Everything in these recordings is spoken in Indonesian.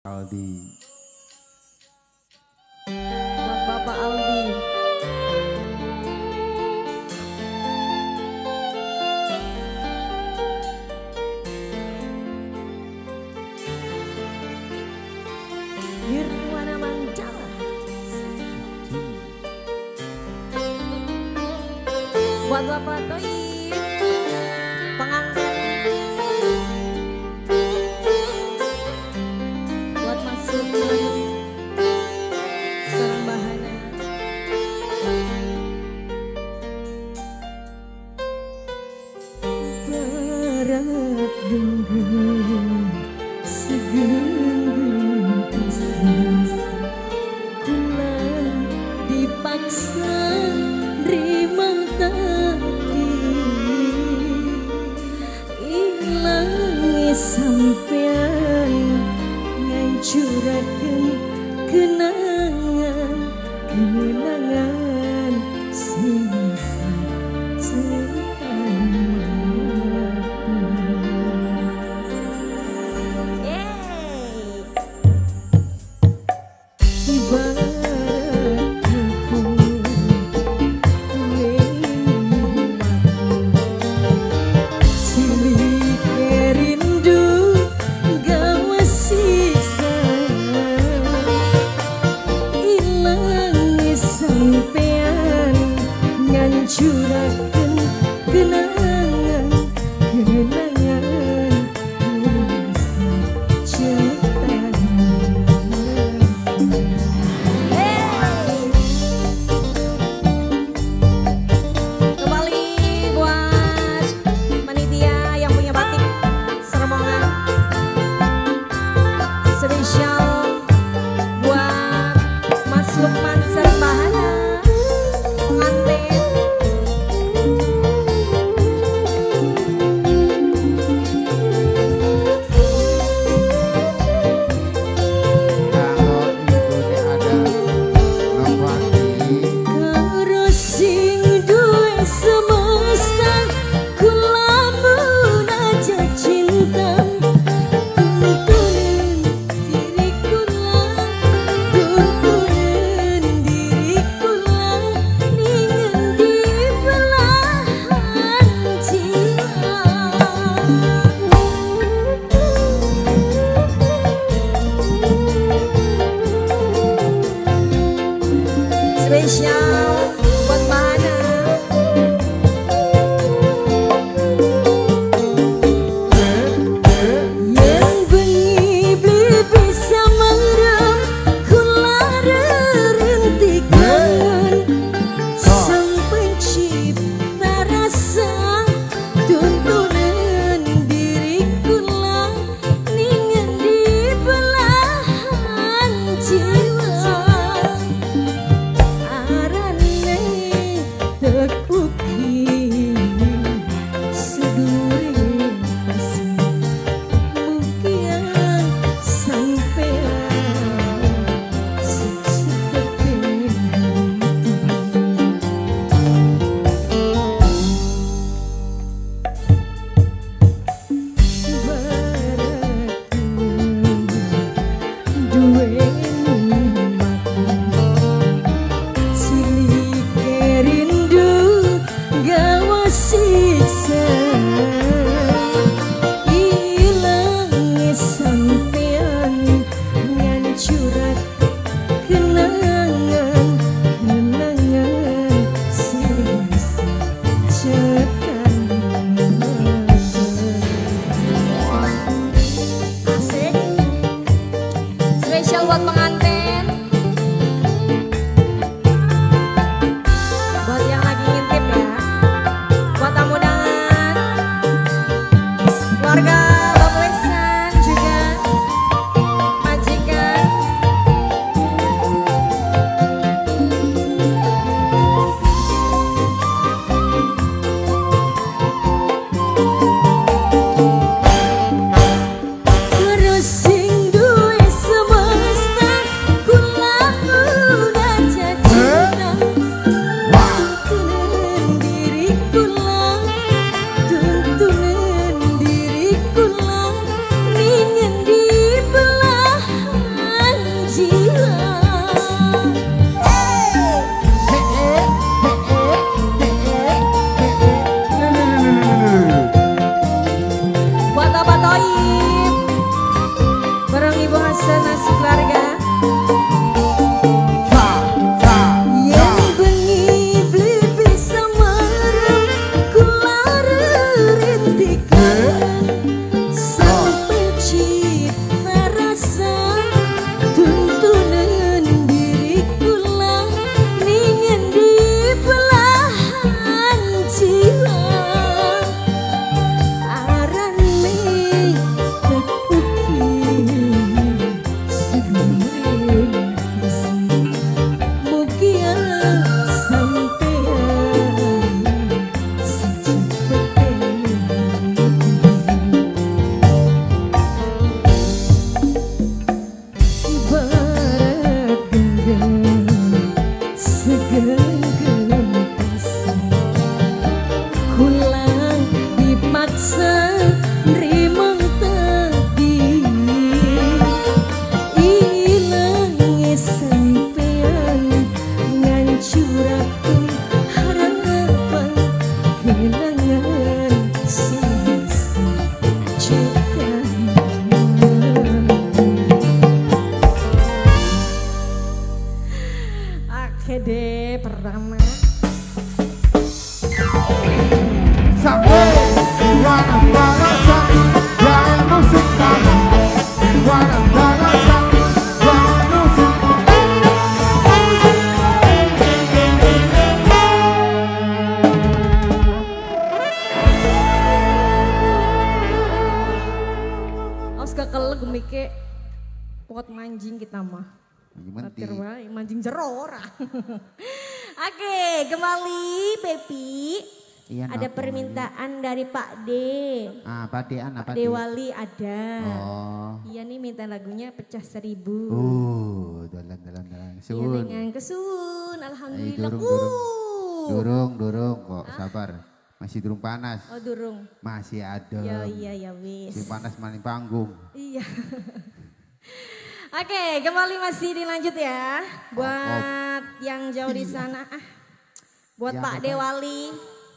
Aldi. Buat Bapak Aldi. Nirwana Mandala. Buat Bapak Toi. Pengantin. Buat Mas Sugeng. Sarang Bahana. Barat genggam segenggam pisah, kula dipaksa nerima takdir, ilangi sampean ngancuraken kenangan kenangan sisa curakan kenangan kenangan masa cetan. Kembali buat panitia yang punya batik Sermongan, spesial buat Mas Lukman Serbahana pengantin. Spesial buat Bahana. Yang bengi beli bisa merem kula rerintikan sang pencipta rasa tuntunan diri kula ningen di belahan jiwa. Spesial buat pengantin, buat yang lagi ngintip ya, buat tamu undangan, keluarga Bapak Lesan juga, majikan, kasana sekeluarga. Yang bengi beli bisa marah kula rintikan sang pencipta rasa tuntunan diri kula ningen di belahan jiwa arane kulang dipaksa rimeng tadi ilang sampean ngancuraken harapan kenangan sisa cinta. Oke deh pertama kekel gemike pot manjing kita mah. Manjing jero ora. Oke, kembali Pepi. Iya, ada permintaan dari Pak D. Pak D apa? Pak D Wali ada. Oh. Iya nih minta lagunya Pecah 1000. Dalan. Iya dengan kesun, alhamdulillah. Durung kok, sabar. Masih durung panas. Oh durung. Masih ada. Ya wis. Si panas maning panggung. Iya. Oke, kembali masih dilanjut ya. Buat yang jauh di sana. Buat Pak Dewali.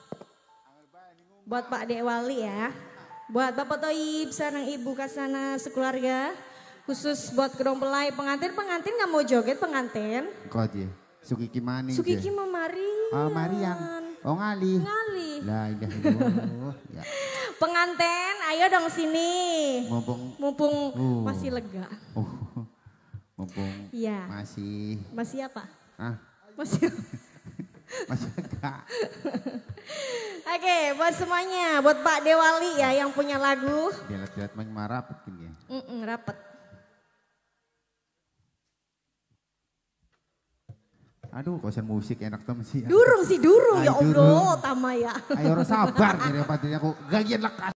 Buat Pak Dewali ya. Buat Bapak Toib, sarang Ibu Kasana sekeluarga. Khusus buat kedong pelai pengantin nggak mau joget pengantin. Kok aja. Sukiki maning. Sukiki memari. Oh Marian. Oh ngali. Lah indah ya. Pengantin, ayo dong sini. Mumpung masih lega. Mumpung ya. Masih apa? Masih lega. Oke, buat semuanya, buat Pak Dewali ya yang punya lagu. Lihat main marah rapet ya. Rapet. Aduh, kosan musik enak tuh sih. Durung ya Allah, tama ya. Ayo sabar nih, aku gagian lekas.